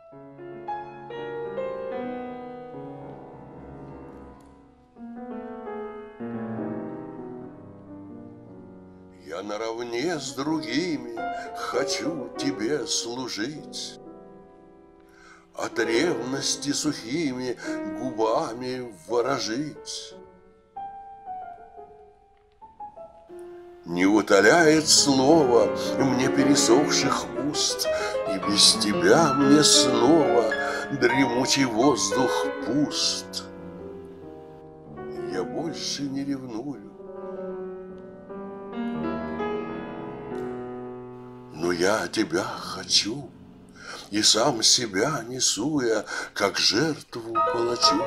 Я наравне с другими хочу тебе служить, от ревности сухими губами ворожить. Не утоляет слово мне пересохших уст, и без тебя мне снова дремучий воздух пуст. Я больше не ревную, но я тебя хочу, и сам себя несу я, как жертву палачу.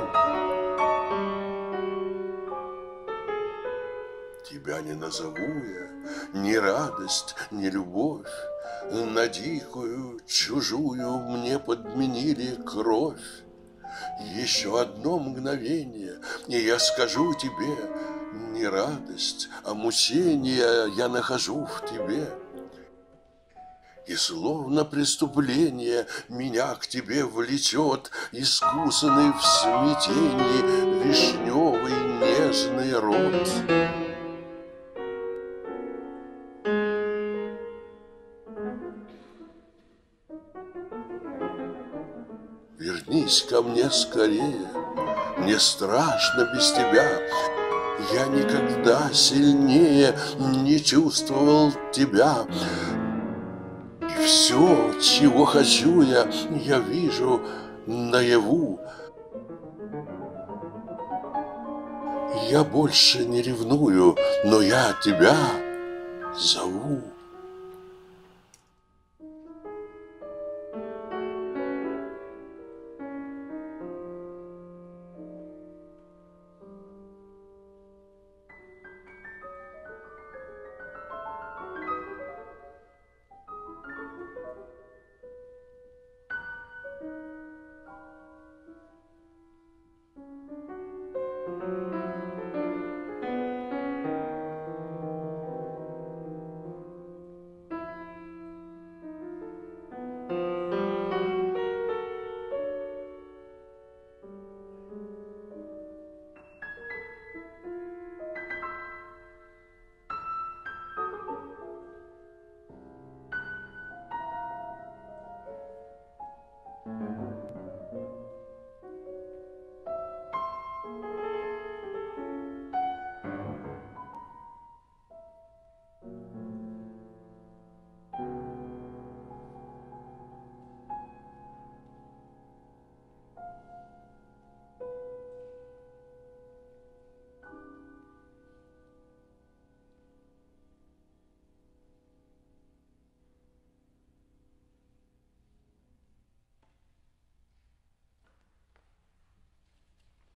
Тебя не назову я ни радость, ни любовь, на дикую, чужую мне подменили кровь. Еще одно мгновение, и я скажу тебе, не радость, а мучение я нахожу в тебе. И словно преступление меня к тебе влечет искусанный в смятении вишневый нежный рот. Вернись ко мне скорее, мне страшно без тебя. Я никогда сильнее не чувствовал тебя. И все, чего хочу я вижу наяву. Я больше не ревную, но я тебя зову.